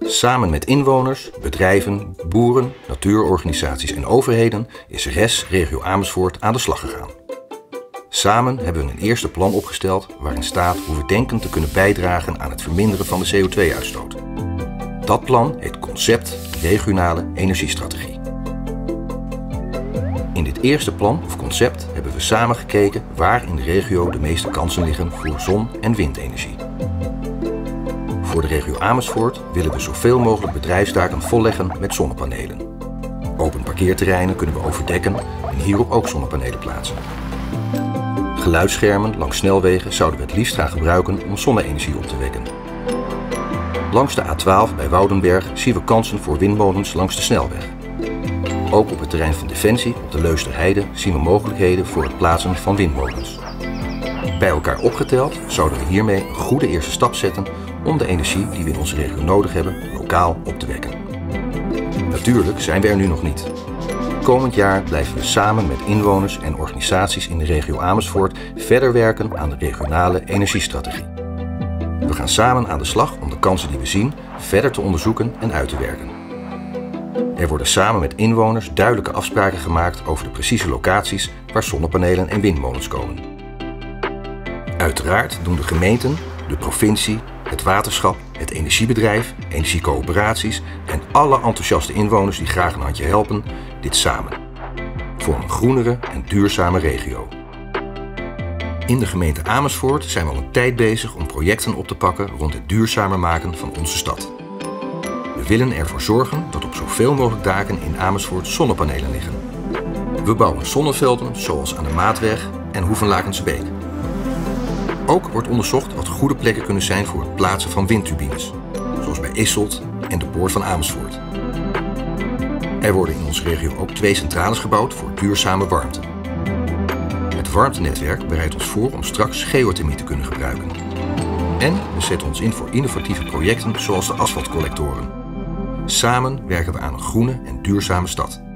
Samen met inwoners, bedrijven, boeren, natuurorganisaties en overheden is RES Regio Amersfoort aan de slag gegaan. Samen hebben we een eerste plan opgesteld waarin staat hoe we denken te kunnen bijdragen aan het verminderen van de CO2-uitstoot. Dat plan heet Concept Regionale Energiestrategie. In dit eerste plan of concept hebben we samen gekeken waar in de regio de meeste kansen liggen voor zon- en windenergie. Voor de regio Amersfoort willen we zoveel mogelijk bedrijfstaken volleggen met zonnepanelen. Open parkeerterreinen kunnen we overdekken en hierop ook zonnepanelen plaatsen. Geluidsschermen langs snelwegen zouden we het liefst gaan gebruiken om zonne-energie op te wekken. Langs de A12 bij Woudenberg zien we kansen voor windmolens langs de snelweg. Ook op het terrein van Defensie op de Leusderheide zien we mogelijkheden voor het plaatsen van windmolens. Bij elkaar opgeteld zouden we hiermee een goede eerste stap zetten om de energie die we in onze regio nodig hebben lokaal op te wekken. Natuurlijk zijn we er nu nog niet. Komend jaar blijven we samen met inwoners en organisaties in de regio Amersfoort verder werken aan de regionale energiestrategie. We gaan samen aan de slag om de kansen die we zien verder te onderzoeken en uit te werken. Er worden samen met inwoners duidelijke afspraken gemaakt over de precieze locaties waar zonnepanelen en windmolens komen. Uiteraard doen de gemeenten, de provincie, het waterschap, het energiebedrijf, energiecoöperaties en alle enthousiaste inwoners die graag een handje helpen, dit samen. Voor een groenere en duurzame regio. In de gemeente Amersfoort zijn we al een tijd bezig om projecten op te pakken rond het duurzamer maken van onze stad. We willen ervoor zorgen dat op zoveel mogelijk daken in Amersfoort zonnepanelen liggen. We bouwen zonnevelden zoals aan de Maatweg en Hoevenlakense Beek. Ook wordt onderzocht wat goede plekken kunnen zijn voor het plaatsen van windturbines, zoals bij Isselt en de Poort van Amersfoort. Er worden in onze regio ook 2 centrales gebouwd voor duurzame warmte. Het warmtenetwerk bereidt ons voor om straks geothermie te kunnen gebruiken. En we zetten ons in voor innovatieve projecten zoals de asfaltcollectoren. Samen werken we aan een groene en duurzame stad.